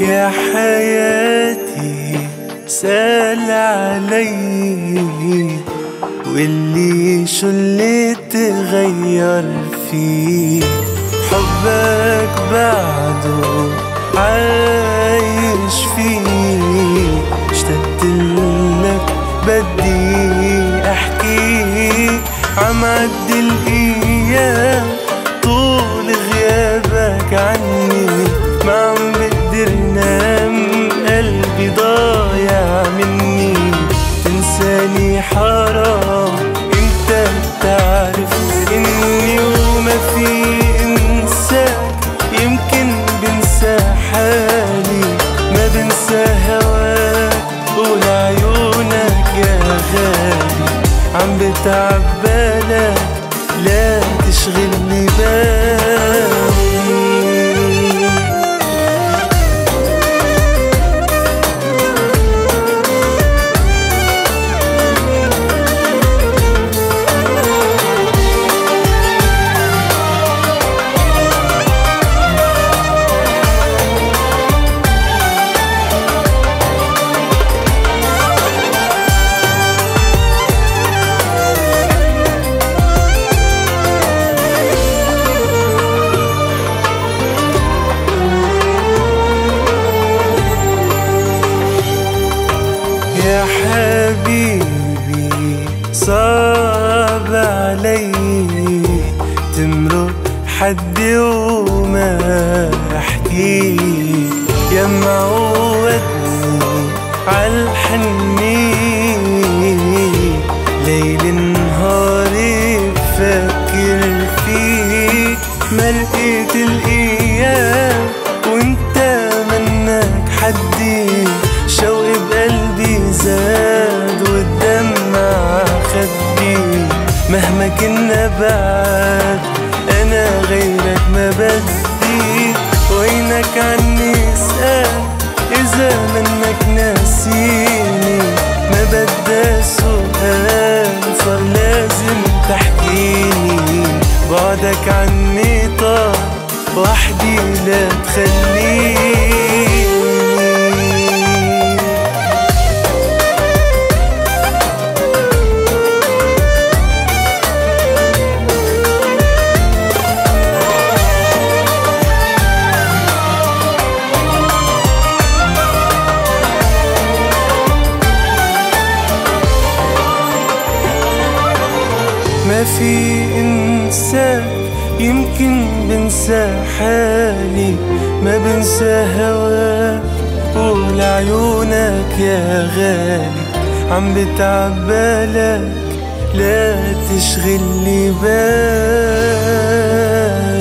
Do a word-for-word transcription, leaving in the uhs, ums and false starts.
يا حياتي سأل علي واللي شو اللي تغير فيه. حبك بعده عايش فيه، اشتقت لك بدي احكي. عم عدي الايام طول غيابك عني، ما عم بقدر نام قلبي ضايع مني. تنساني حرام، انت بتعرف اني وما في انساك. يمكن بنسى حالي ما بنسى هواك ولعيونك يا غالي. عم بتعب بالك لا تشغلني بالي. يا حبيبي صعب علي تمرق حدي وما احكي. يا معودني عالحنين، ليل نهاري بفكر فيك. ما لقيت الايام وانت منك حدي، شوقي بقلبي زاد والدمع خدي. مهما كنا بعاد انا غيرك ما بدي. وينك عني اسأل اذا منك ناسيني. ما بدي سؤال صار لازم تحكيني. بعدك عني طال وحدي لا تخليني. ما في إنسان يمكن بنسى حالي، ما بنسى هواك ولعيونك يا غالي. عم بتعب بالك لا تشغلي بالك.